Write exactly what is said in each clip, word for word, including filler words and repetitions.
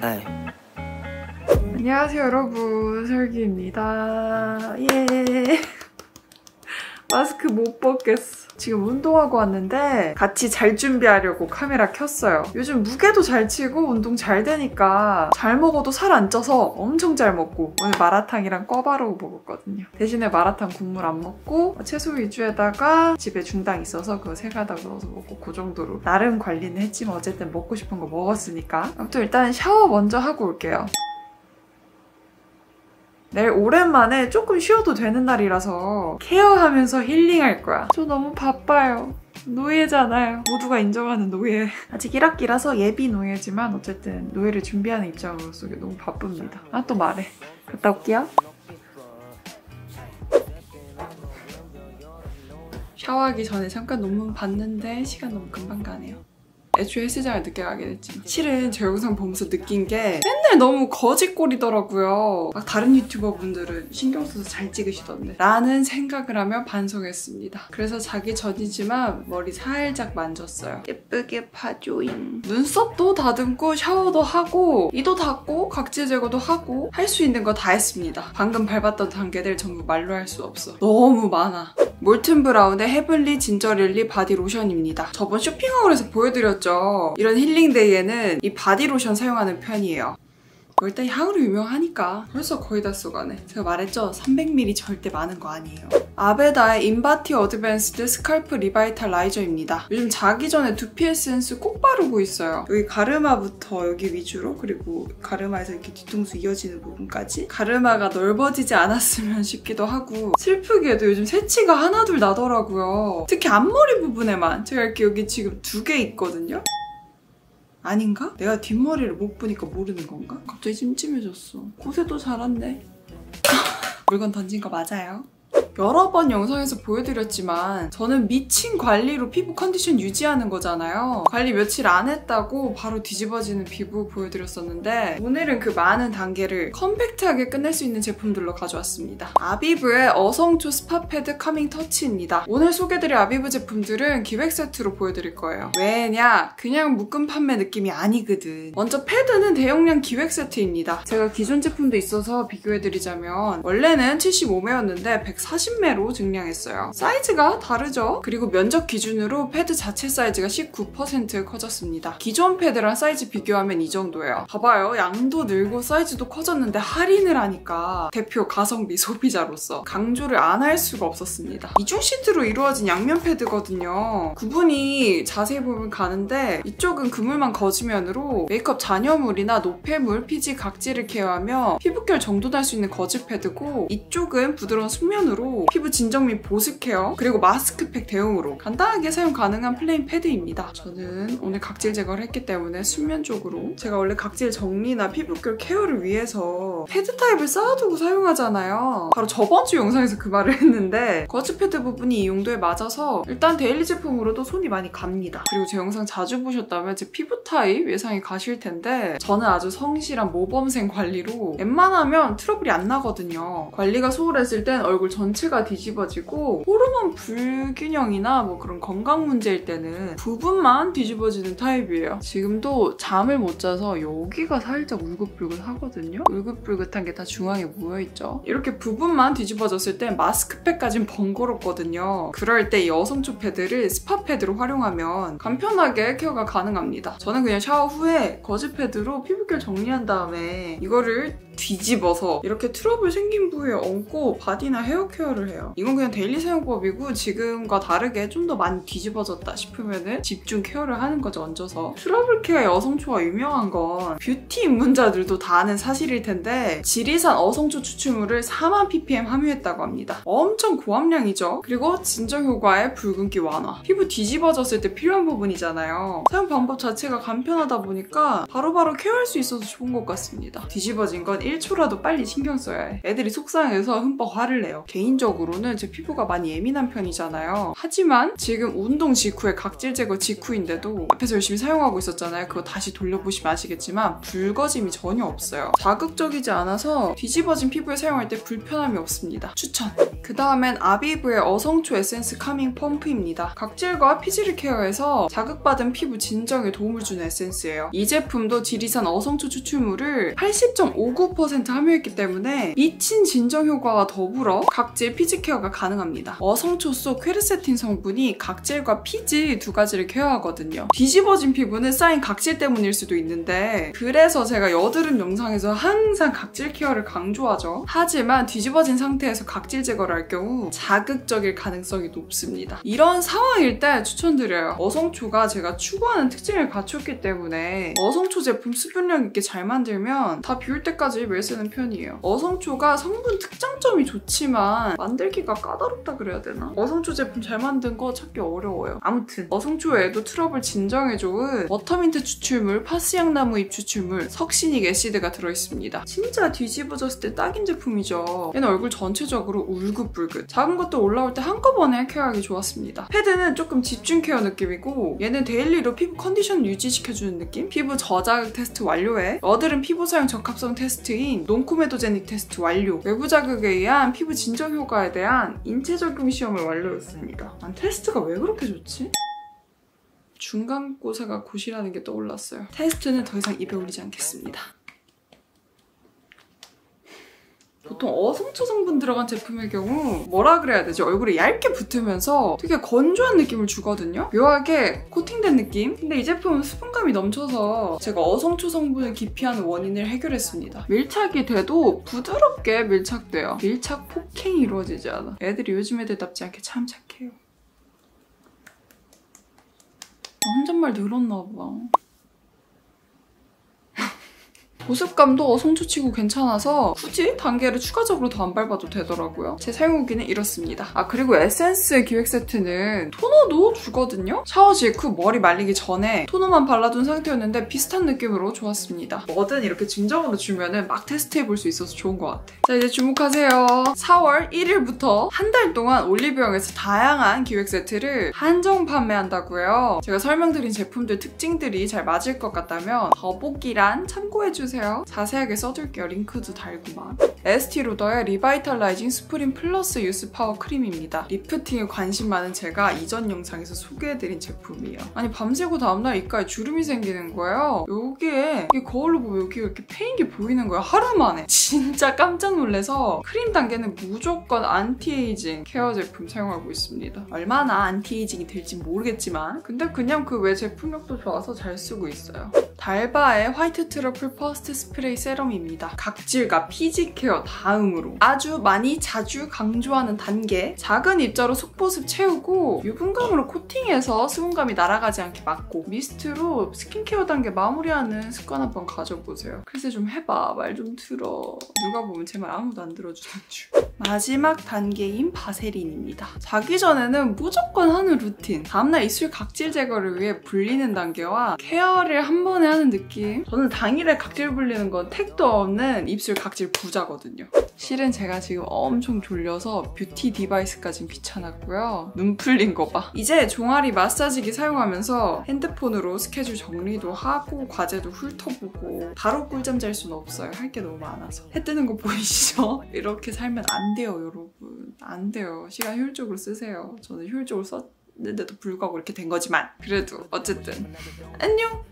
에이. 안녕하세요 여러분, 설기입니다. 예. 마스크 못 벗겠어. 지금 운동하고 왔는데 같이 잘 준비하려고 카메라 켰어요. 요즘 무게도 잘 치고 운동 잘 되니까 잘 먹어도 살 안 쪄서 엄청 잘 먹고 오늘 마라탕이랑 꿔바로우 먹었거든요. 대신에 마라탕 국물 안 먹고 채소 위주에다가 집에 중당 있어서 그거 세 가닥 넣어서 먹고 그 정도로 나름 관리는 했지만 어쨌든 먹고 싶은 거 먹었으니까. 아무튼 일단 샤워 먼저 하고 올게요. 내일 오랜만에 조금 쉬어도 되는 날이라서 케어하면서 힐링할 거야. 저 너무 바빠요. 노예잖아요. 모두가 인정하는 노예. 아직 일 학기라서 예비 노예지만 어쨌든 노예를 준비하는 입장으로서 너무 바쁩니다. 아, 또 말해. 갔다 올게요. 샤워하기 전에 잠깐 논문 봤는데 시간 너무 금방 가네요. 애초에 헬스장을 늦게 가게 됐지만 실은 저 영상 보면서 느낀 게 맨날 너무 거짓골이더라고요. 막 다른 유튜버 분들은 신경 써서 잘 찍으시던데 라는 생각을 하며 반성했습니다. 그래서 자기 전이지만 머리 살짝 만졌어요. 예쁘게 파조잉. 눈썹도 다듬고 샤워도 하고 이도 닦고 각질 제거도 하고 할 수 있는 거 다 했습니다. 방금 밟았던 단계들 전부 말로 할 수 없어. 너무 많아. 몰튼 브라운의 헤블리 진저릴리 바디 로션입니다. 저번 쇼핑하울에서 보여드렸죠. 이런 힐링데이에는 이 바디로션 사용하는 편이에요. 일단 향으로 유명하니까 벌써 거의 다 써가네. 제가 말했죠? 삼백 밀리리터 절대 많은 거 아니에요. 아베다의 인바티 어드밴스드 스칼프 리바이탈라이저입니다. 요즘 자기 전에 두피 에센스 꼭 바르고 있어요. 여기 가르마부터 여기 위주로, 그리고 가르마에서 이렇게 뒤통수 이어지는 부분까지 가르마가 넓어지지 않았으면 싶기도 하고, 슬프게도 요즘 새치가 하나둘 나더라고요. 특히 앞머리 부분에만. 제가 이렇게 여기 지금 두 개 있거든요. 아닌가? 내가 뒷머리를 못 보니까 모르는 건가? 갑자기 찜찜해졌어. 고세도 잘았네. 물건 던진 거 맞아요? 여러 번 영상에서 보여드렸지만 저는 미친 관리로 피부 컨디션 유지하는 거잖아요. 관리 며칠 안 했다고 바로 뒤집어지는 피부 보여드렸었는데 오늘은 그 많은 단계를 컴팩트하게 끝낼 수 있는 제품들로 가져왔습니다. 아비브의 어성초 스파 패드 카밍 터치입니다. 오늘 소개드릴 아비브 제품들은 기획 세트로 보여드릴 거예요. 왜냐? 그냥 묶음 판매 느낌이 아니거든. 먼저 패드는 대용량 기획 세트입니다. 제가 기존 제품도 있어서 비교해드리자면 원래는 칠십오 매였는데 백사십 매로 증량했어요. 사이즈가 다르죠? 그리고 면적 기준으로 패드 자체 사이즈가 십구 퍼센트 커졌습니다. 기존 패드랑 사이즈 비교하면 이 정도예요. 봐봐요. 양도 늘고 사이즈도 커졌는데 할인을 하니까 대표 가성비 소비자로서 강조를 안 할 수가 없었습니다. 이중 시트로 이루어진 양면 패드거든요. 구분이 자세히 보면 가는데 이쪽은 그물만 거즈면으로 메이크업 잔여물이나 노폐물, 피지, 각질을 케어하며 피부결 정돈할 수 있는 거즈 패드고, 이쪽은 부드러운 숙면으로 피부 진정 및 보습 케어, 그리고 마스크팩 대용으로 간단하게 사용 가능한 플레인 패드입니다. 저는 오늘 각질 제거를 했기 때문에 순면 쪽으로, 제가 원래 각질 정리나 피부결 케어를 위해서 패드 타입을 쌓아두고 사용하잖아요. 바로 저번 주 영상에서 그 말을 했는데 거즈 패드 부분이 이 용도에 맞아서 일단 데일리 제품으로도 손이 많이 갑니다. 그리고 제 영상 자주 보셨다면 제 피부 타입 예상이 가실 텐데 저는 아주 성실한 모범생 관리로 웬만하면 트러블이 안 나거든요. 관리가 소홀했을 땐 얼굴 전체 가 뒤집어지고 호르몬 불균형이나 뭐 그런 건강 문제일 때는 부분만 뒤집어지는 타입이에요. 지금도 잠을 못 자서 여기가 살짝 울긋불긋하거든요. 울긋불긋한 게 다 중앙에 모여있죠. 이렇게 부분만 뒤집어졌을 땐 마스크팩까진 번거롭거든요. 그럴 때 이 어성초 패드를 스파 패드로 활용하면 간편하게 케어가 가능합니다. 저는 그냥 샤워 후에 거즈 패드로 피부결 정리한 다음에 이거를 뒤집어서 이렇게 트러블 생긴 부위에 얹고 바디나 헤어 케어를 해요. 이건 그냥 데일리 사용법이고 지금과 다르게 좀 더 많이 뒤집어졌다 싶으면 집중 케어를 하는 거죠, 얹어서. 트러블 케어의 어성초가 유명한 건 뷰티 입문자들도 다 아는 사실일 텐데 지리산 어성초 추출물을 사만 ppm 함유했다고 합니다. 엄청 고함량이죠. 그리고 진정 효과의 붉은기 완화. 피부 뒤집어졌을 때 필요한 부분이잖아요. 사용 방법 자체가 간편하다 보니까 바로바로 케어할 수 있어서 좋은 것 같습니다. 뒤집어진 건 일 초라도 빨리 신경 써야 해. 애들이 속상해서 흠뻑 화를 내요. 개인적으로는 제 피부가 많이 예민한 편이잖아요. 하지만 지금 운동 직후에 각질 제거 직후인데도 앞에서 열심히 사용하고 있었잖아요. 그거 다시 돌려보시면 아시겠지만 붉어짐이 전혀 없어요. 자극적이지 않아서 뒤집어진 피부에 사용할 때 불편함이 없습니다. 추천! 그 다음엔 아비브의 어성초 에센스 카밍 펌프입니다. 각질과 피지를 케어해서 자극받은 피부 진정에 도움을 주는 에센스예요. 이 제품도 지리산 어성초 추출물을 팔십 점 오구 퍼센트 함유했기 때문에 미친 진정 효과와 더불어 각질, 피지 케어가 가능합니다. 어성초 속 퀘르세틴 성분이 각질과 피지 두 가지를 케어하거든요. 뒤집어진 피부는 쌓인 각질 때문일 수도 있는데 그래서 제가 여드름 영상에서 항상 각질 케어를 강조하죠. 하지만 뒤집어진 상태에서 각질 제거를 할 경우 자극적일 가능성이 높습니다. 이런 상황일 때 추천드려요. 어성초가 제가 추구하는 특징을 갖췄기 때문에 어성초 제품 수분력 있게 잘 만들면 다 비울 때까지 매일 쓰는 편이에요. 어성초가 성분 특장점이 좋지만 만들기가 까다롭다 그래야 되나? 어성초 제품 잘 만든 거 찾기 어려워요. 아무튼 어성초 외에도 트러블 진정에 좋은 워터민트 추출물, 파스향나무 잎 추출물, 석신익 애시드가 들어있습니다. 진짜 뒤집어졌을 때 딱인 제품이죠. 얘는 얼굴 전체적으로 울긋불긋. 작은 것도 올라올 때 한꺼번에 케어하기 좋았습니다. 패드는 조금 집중 케어 느낌이고 얘는 데일리로 피부 컨디션 유지시켜주는 느낌? 피부 저자극 테스트 완료해 여드름 피부 사용 적합성 테스트인 논코메도제닉 테스트 완료. 외부 자극에 의한 피부 진정 효과에 대한 인체 적용 시험을 완료했습니다. 난 테스트가 왜 그렇게 좋지? 중간고사가 고시라는 게 떠올랐어요. 테스트는 더 이상 입에 올리지 않겠습니다. 보통 어성초 성분 들어간 제품의 경우 뭐라 그래야 되지? 얼굴에 얇게 붙으면서 되게 건조한 느낌을 주거든요? 묘하게 코팅된 느낌? 근데 이 제품은 수분감이 넘쳐서 제가 어성초 성분을 기피하는 원인을 해결했습니다. 밀착이 돼도 부드럽게 밀착돼요. 밀착 폭행이 이루어지지 않아. 애들이 요즘 애들답지 않게 참 착해요. 혼잣말 늘었나 봐. 보습감도 어성초 치고 괜찮아서 굳이 단계를 추가적으로 더 안 밟아도 되더라고요. 제 사용 후기는 이렇습니다. 아 그리고 에센스 기획 세트는 토너도 주거든요? 샤워 직후 머리 말리기 전에 토너만 발라둔 상태였는데 비슷한 느낌으로 좋았습니다. 뭐든 이렇게 증정으로 주면은 막 테스트해볼 수 있어서 좋은 것 같아. 자 이제 주목하세요. 사월 일일부터 한 달 동안 올리브영에서 다양한 기획 세트를 한정 판매한다고요. 제가 설명드린 제품들 특징들이 잘 맞을 것 같다면 더보기란 참고해주세요. 자세하게 써둘게요. 링크도 달구만. 에스티로더의 리바이탈라이징 스프린 플러스 유스 파워 크림입니다. 리프팅에 관심 많은 제가 이전 영상에서 소개해드린 제품이에요. 아니 밤새고 다음날 입가에 주름이 생기는 거예요. 여기에 이게 거울로 보면 여기가 이렇게 패인 게 보이는 거예요. 하루 만에. 진짜 깜짝 놀라서 크림 단계는 무조건 안티에이징 케어 제품 사용하고 있습니다. 얼마나 안티에이징이 될지 모르겠지만 근데 그냥 그 외 제품력도 좋아서 잘 쓰고 있어요. 달바의 화이트 트러플 퍼스트 스프레이 세럼입니다. 각질과 피지 케어 다음으로 아주 많이 자주 강조하는 단계. 작은 입자로 속보습 채우고 유분감으로 코팅해서 수분감이 날아가지 않게 막고 미스트로 스킨케어 단계 마무리하는 습관 한번 가져보세요. 글쎄 좀 해봐. 말 좀 들어. 누가 보면 제 말 아무도 안 들어주는 줄. 마지막 단계인 바세린입니다. 자기 전에는 무조건 하는 루틴. 다음날 입술 각질 제거를 위해 불리는 단계와 케어를 한 번에 하는 느낌. 저는 당일에 각질 불리는 건 택도 없는 입술 각질 부자거든요. 실은 제가 지금 엄청 졸려서 뷰티 디바이스까진 귀찮았고요. 눈 풀린 거 봐. 이제 종아리 마사지기 사용하면서 핸드폰으로 스케줄 정리도 하고 과제도 훑어보고 바로 꿀잠 잘 수는 없어요. 할 게 너무 많아서. 해 뜨는 거 보이시죠? 이렇게 살면 안 돼요, 여러분. 안 돼요. 시간 효율적으로 쓰세요. 저는 효율적으로 썼는데도 불구하고 이렇게 된 거지만 그래도 어쨌든 안녕!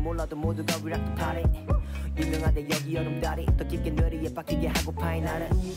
유명하대 여기 여름달이 더 깊게 뇌리에 박히게 하고 파인 나를